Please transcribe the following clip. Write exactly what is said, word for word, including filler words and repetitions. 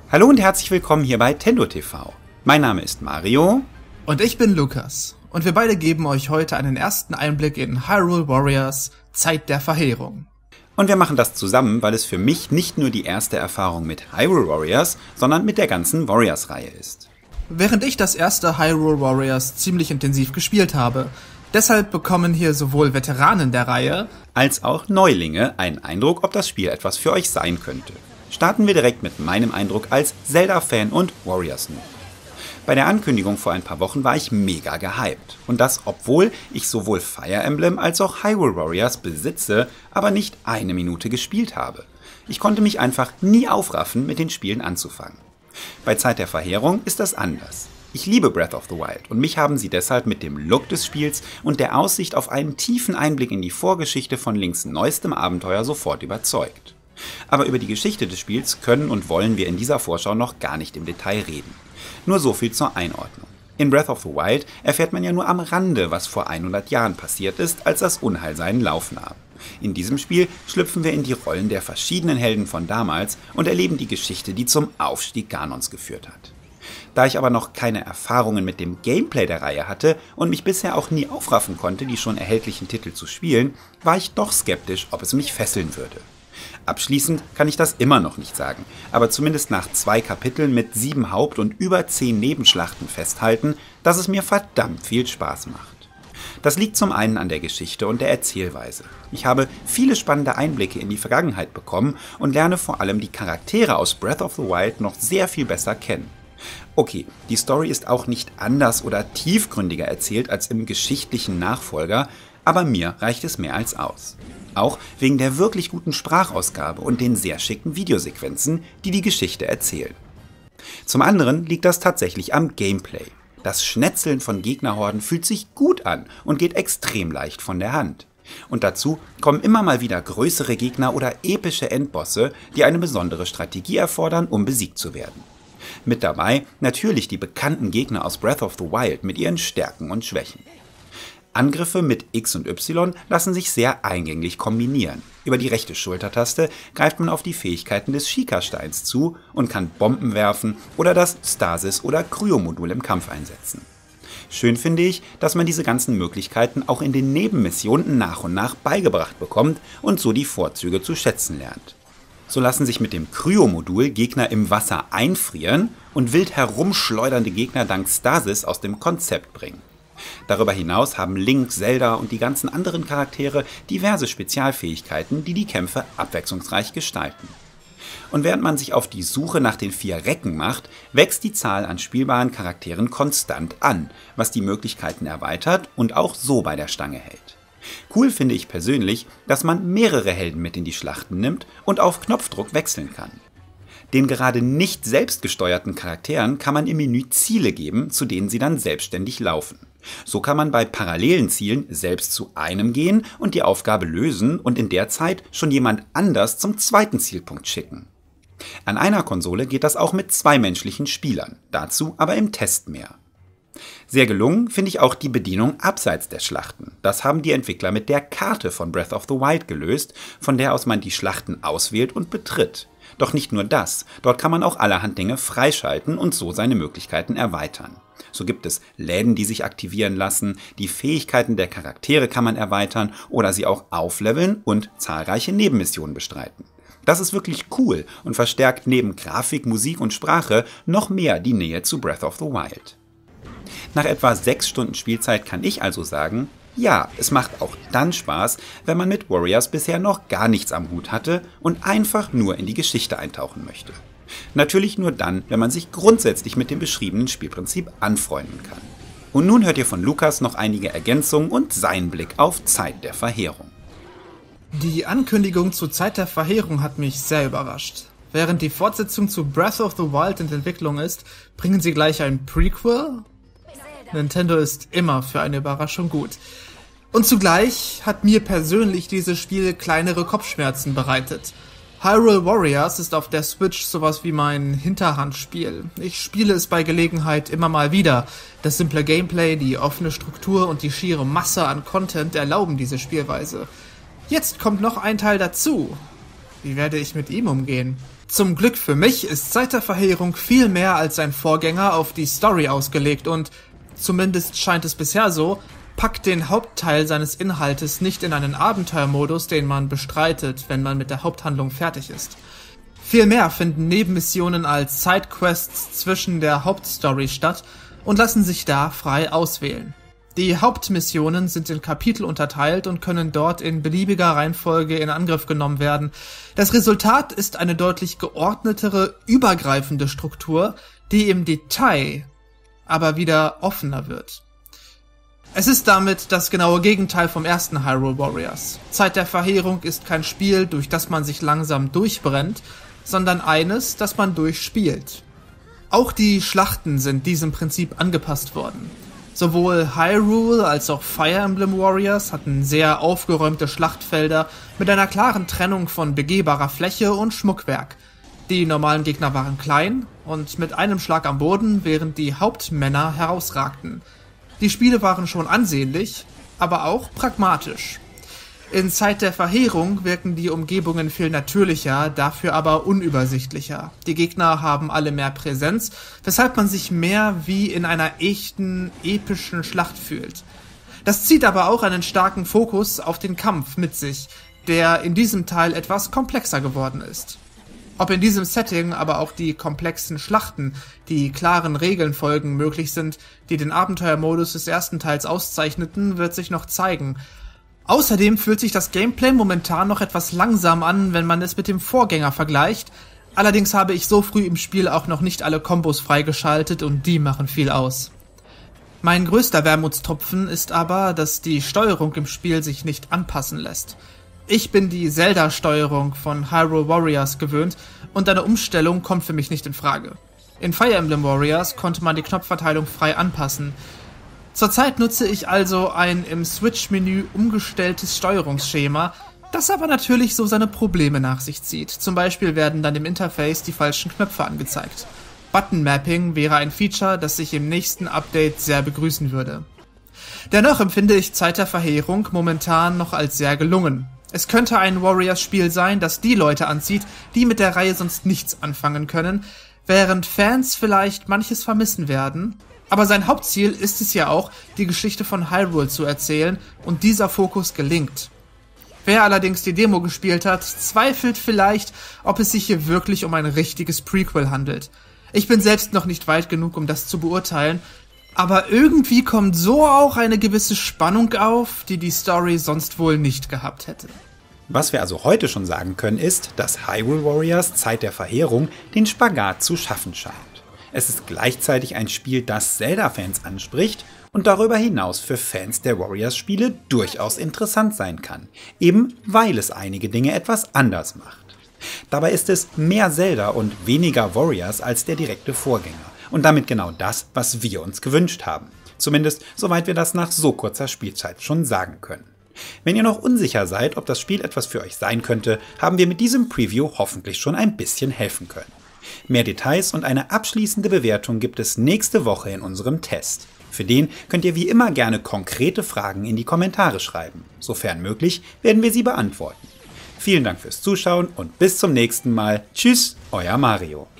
Hallo und herzlich willkommen hier bei Tendo T V. Mein Name ist Mario. Und ich bin Lukas. Und wir beide geben euch heute einen ersten Einblick in Hyrule Warriors Zeit der Verheerung. Und wir machen das zusammen, weil es für mich nicht nur die erste Erfahrung mit Hyrule Warriors, sondern mit der ganzen Warriors-Reihe ist. Während ich das erste Hyrule Warriors ziemlich intensiv gespielt habe, deshalb bekommen hier sowohl Veteranen der Reihe als auch Neulinge einen Eindruck, ob das Spiel etwas für euch sein könnte. Starten wir direkt mit meinem Eindruck als Zelda-Fan und Warriors-Noob. Bei der Ankündigung vor ein paar Wochen war ich mega gehypt. Und das, obwohl ich sowohl Fire Emblem als auch Hyrule Warriors besitze, aber nicht eine Minute gespielt habe. Ich konnte mich einfach nie aufraffen, mit den Spielen anzufangen. Bei Zeit der Verheerung ist das anders. Ich liebe Breath of the Wild und mich haben sie deshalb mit dem Look des Spiels und der Aussicht auf einen tiefen Einblick in die Vorgeschichte von Links neuestem Abenteuer sofort überzeugt. Aber über die Geschichte des Spiels können und wollen wir in dieser Vorschau noch gar nicht im Detail reden. Nur so viel zur Einordnung. In Breath of the Wild erfährt man ja nur am Rande, was vor hundert Jahren passiert ist, als das Unheil seinen Lauf nahm. In diesem Spiel schlüpfen wir in die Rollen der verschiedenen Helden von damals und erleben die Geschichte, die zum Aufstieg Ganons geführt hat. Da ich aber noch keine Erfahrungen mit dem Gameplay der Reihe hatte und mich bisher auch nie aufraffen konnte, die schon erhältlichen Titel zu spielen, war ich doch skeptisch, ob es mich fesseln würde. Abschließend kann ich das immer noch nicht sagen, aber zumindest nach zwei Kapiteln mit sieben Haupt- und über zehn Nebenschlachten festhalten, dass es mir verdammt viel Spaß macht. Das liegt zum einen an der Geschichte und der Erzählweise. Ich habe viele spannende Einblicke in die Vergangenheit bekommen und lerne vor allem die Charaktere aus Breath of the Wild noch sehr viel besser kennen. Okay, die Story ist auch nicht anders oder tiefgründiger erzählt als im geschichtlichen Nachfolger, aber mir reicht es mehr als aus. Auch wegen der wirklich guten Sprachausgabe und den sehr schicken Videosequenzen, die die Geschichte erzählen. Zum anderen liegt das tatsächlich am Gameplay. Das Schnetzeln von Gegnerhorden fühlt sich gut an und geht extrem leicht von der Hand. Und dazu kommen immer mal wieder größere Gegner oder epische Endbosse, die eine besondere Strategie erfordern, um besiegt zu werden. Mit dabei natürlich die bekannten Gegner aus Breath of the Wild mit ihren Stärken und Schwächen. Angriffe mit X und Y lassen sich sehr eingänglich kombinieren. Über die rechte Schultertaste greift man auf die Fähigkeiten des Sheikah-Steins zu und kann Bomben werfen oder das Stasis- oder Kryo-Modul im Kampf einsetzen. Schön finde ich, dass man diese ganzen Möglichkeiten auch in den Nebenmissionen nach und nach beigebracht bekommt und so die Vorzüge zu schätzen lernt. So lassen sich mit dem Kryo-Modul Gegner im Wasser einfrieren und wild herumschleudernde Gegner dank Stasis aus dem Konzept bringen. Darüber hinaus haben Link, Zelda und die ganzen anderen Charaktere diverse Spezialfähigkeiten, die die Kämpfe abwechslungsreich gestalten. Und während man sich auf die Suche nach den vier Recken macht, wächst die Zahl an spielbaren Charakteren konstant an, was die Möglichkeiten erweitert und auch so bei der Stange hält. Cool finde ich persönlich, dass man mehrere Helden mit in die Schlachten nimmt und auf Knopfdruck wechseln kann. Den gerade nicht selbstgesteuerten Charakteren kann man im Menü Ziele geben, zu denen sie dann selbstständig laufen. So kann man bei parallelen Zielen selbst zu einem gehen und die Aufgabe lösen und in der Zeit schon jemand anders zum zweiten Zielpunkt schicken. An einer Konsole geht das auch mit zwei menschlichen Spielern, dazu aber im Test mehr. Sehr gelungen finde ich auch die Bedienung abseits der Schlachten. Das haben die Entwickler mit der Karte von Breath of the Wild gelöst, von der aus man die Schlachten auswählt und betritt. Doch nicht nur das, dort kann man auch allerhand Dinge freischalten und so seine Möglichkeiten erweitern. So gibt es Läden, die sich aktivieren lassen, die Fähigkeiten der Charaktere kann man erweitern oder sie auch aufleveln und zahlreiche Nebenmissionen bestreiten. Das ist wirklich cool und verstärkt neben Grafik, Musik und Sprache noch mehr die Nähe zu Breath of the Wild. Nach etwa sechs Stunden Spielzeit kann ich also sagen, ja, es macht auch dann Spaß, wenn man mit Warriors bisher noch gar nichts am Hut hatte und einfach nur in die Geschichte eintauchen möchte. Natürlich nur dann, wenn man sich grundsätzlich mit dem beschriebenen Spielprinzip anfreunden kann. Und nun hört ihr von Lukas noch einige Ergänzungen und seinen Blick auf Zeit der Verheerung. Die Ankündigung zu Zeit der Verheerung hat mich sehr überrascht. Während die Fortsetzung zu Breath of the Wild in Entwicklung ist, bringen sie gleich ein Prequel? Nintendo ist immer für eine Überraschung gut. Und zugleich hat mir persönlich dieses Spiel kleinere Kopfschmerzen bereitet. Hyrule Warriors ist auf der Switch sowas wie mein Hinterhandspiel. Ich spiele es bei Gelegenheit immer mal wieder. Das simple Gameplay, die offene Struktur und die schiere Masse an Content erlauben diese Spielweise. Jetzt kommt noch ein Teil dazu. Wie werde ich mit ihm umgehen? Zum Glück für mich ist Zeit der Verheerung viel mehr als sein Vorgänger auf die Story ausgelegt und, zumindest scheint es bisher so, packt den Hauptteil seines Inhaltes nicht in einen Abenteuermodus, den man bestreitet, wenn man mit der Haupthandlung fertig ist. Vielmehr finden Nebenmissionen als Sidequests zwischen der Hauptstory statt und lassen sich da frei auswählen. Die Hauptmissionen sind in Kapitel unterteilt und können dort in beliebiger Reihenfolge in Angriff genommen werden. Das Resultat ist eine deutlich geordnetere, übergreifende Struktur, die im Detail aber wieder offener wird. Es ist damit das genaue Gegenteil vom ersten Hyrule Warriors. Zeit der Verheerung ist kein Spiel, durch das man sich langsam durchbrennt, sondern eines, das man durchspielt. Auch die Schlachten sind diesem Prinzip angepasst worden. Sowohl Hyrule als auch Fire Emblem Warriors hatten sehr aufgeräumte Schlachtfelder mit einer klaren Trennung von begehbarer Fläche und Schmuckwerk. Die normalen Gegner waren klein und mit einem Schlag am Boden, während die Hauptmänner herausragten. Die Spiele waren schon ansehnlich, aber auch pragmatisch. In Zeit der Verheerung wirken die Umgebungen viel natürlicher, dafür aber unübersichtlicher. Die Gegner haben alle mehr Präsenz, weshalb man sich mehr wie in einer echten, epischen Schlacht fühlt. Das zieht aber auch einen starken Fokus auf den Kampf mit sich, der in diesem Teil etwas komplexer geworden ist. Ob in diesem Setting aber auch die komplexen Schlachten, die klaren Regeln folgen, möglich sind, die den Abenteuermodus des ersten Teils auszeichneten, wird sich noch zeigen. Außerdem fühlt sich das Gameplay momentan noch etwas langsam an, wenn man es mit dem Vorgänger vergleicht. Allerdings habe ich so früh im Spiel auch noch nicht alle Kombos freigeschaltet und die machen viel aus. Mein größter Wermutstropfen ist aber, dass die Steuerung im Spiel sich nicht anpassen lässt. Ich bin die Zelda-Steuerung von Hyrule Warriors gewöhnt und eine Umstellung kommt für mich nicht in Frage. In Fire Emblem Warriors konnte man die Knopfverteilung frei anpassen. Zurzeit nutze ich also ein im Switch-Menü umgestelltes Steuerungsschema, das aber natürlich so seine Probleme nach sich zieht. Zum Beispiel werden dann im Interface die falschen Knöpfe angezeigt. Button-Mapping wäre ein Feature, das ich im nächsten Update sehr begrüßen würde. Dennoch empfinde ich Zeit der Verheerung momentan noch als sehr gelungen. Es könnte ein Warriors-Spiel sein, das die Leute anzieht, die mit der Reihe sonst nichts anfangen können, während Fans vielleicht manches vermissen werden. Aber sein Hauptziel ist es ja auch, die Geschichte von Hyrule zu erzählen und dieser Fokus gelingt. Wer allerdings die Demo gespielt hat, zweifelt vielleicht, ob es sich hier wirklich um ein richtiges Prequel handelt. Ich bin selbst noch nicht weit genug, um das zu beurteilen, aber irgendwie kommt so auch eine gewisse Spannung auf, die die Story sonst wohl nicht gehabt hätte. Was wir also heute schon sagen können, ist, dass Hyrule Warriors Zeit der Verheerung den Spagat zu schaffen scheint. Es ist gleichzeitig ein Spiel, das Zelda-Fans anspricht und darüber hinaus für Fans der Warriors-Spiele durchaus interessant sein kann, eben weil es einige Dinge etwas anders macht. Dabei ist es mehr Zelda und weniger Warriors als der direkte Vorgänger und damit genau das, was wir uns gewünscht haben. Zumindest soweit wir das nach so kurzer Spielzeit schon sagen können. Wenn ihr noch unsicher seid, ob das Spiel etwas für euch sein könnte, haben wir mit diesem Preview hoffentlich schon ein bisschen helfen können. Mehr Details und eine abschließende Bewertung gibt es nächste Woche in unserem Test. Für den könnt ihr wie immer gerne konkrete Fragen in die Kommentare schreiben. Sofern möglich, werden wir sie beantworten. Vielen Dank fürs Zuschauen und bis zum nächsten Mal. Tschüss, euer Mario.